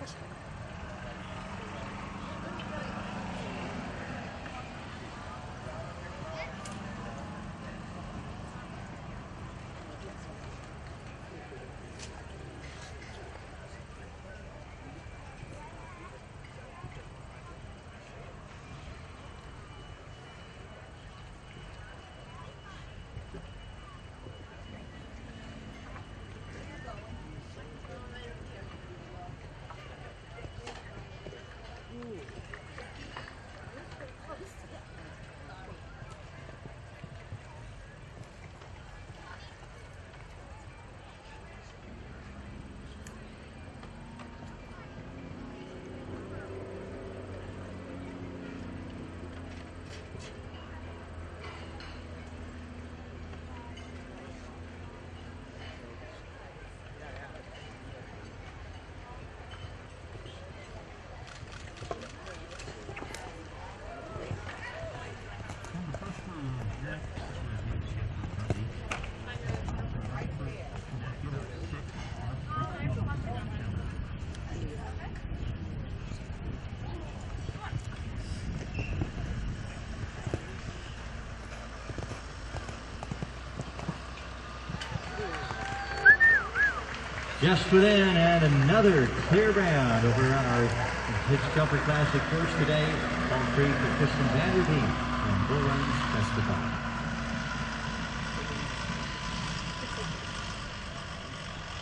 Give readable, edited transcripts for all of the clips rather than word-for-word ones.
Just within, and another clear round over on our Hitch Jumper Classic course today. Home free for Kristen VanderVeen and Bull Run's Testify.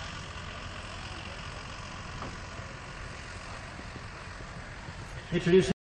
Introducing